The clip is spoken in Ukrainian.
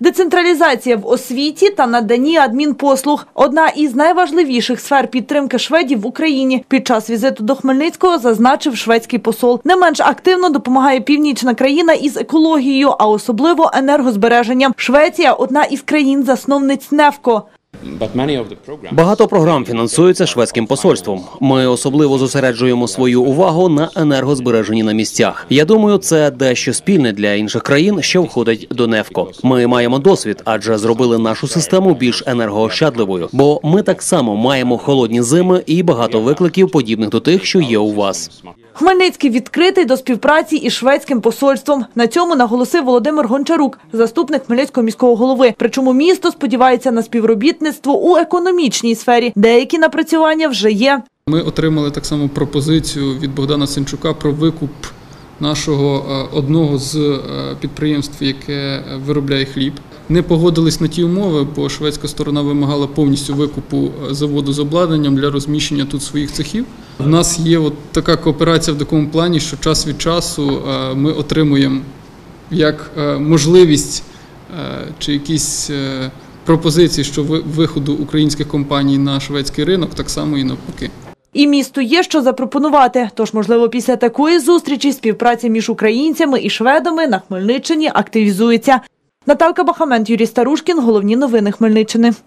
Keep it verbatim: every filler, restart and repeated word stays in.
Децентралізація в освіті та наданні адмінпослуг – одна із найважливіших сфер підтримки шведів в Україні. Під час візиту до Хмельницького зазначив шведський посол. Не менш активно допомагає північна країна із екологією, а особливо енергозбереженням. Швеція – одна із країн-засновниць нефко. Багато програм фінансуються шведським посольством. Ми особливо зосереджуємо свою увагу на енергозбереженні на місцях. Я думаю, це дещо спільне для інших країн, що входять до нефко. Ми маємо досвід, адже зробили нашу систему більш енергоощадливою. Бо ми так само маємо холодні зими і багато викликів, подібних до тих, що є у вас. Хмельницький відкритий до співпраці із шведським посольством. На цьому наголосив Володимир Гончарук, заступник Хмельницького міського голови. Причому місто сподівається на співробітництво у економічній сфері. Деякі напрацювання вже є. Ми отримали так само пропозицію від Богдана Сенчука про викуп нашого одного з підприємств, яке виробляє хліб. Не погодились на ті умови, бо шведська сторона вимагала повністю викупу заводу з обладнанням для розміщення тут своїх цехів. У нас є от така кооперація в такому плані, що час від часу ми отримуємо як можливість чи якісь пропозиції щодо виходу українських компаній на шведський ринок, так само і навпаки. І місту є що запропонувати. Тож, можливо, після такої зустрічі співпраця між українцями і шведами на Хмельниччині активізується. Наталка Бахамент, Юрій Старушкін. Головні новини Хмельниччини.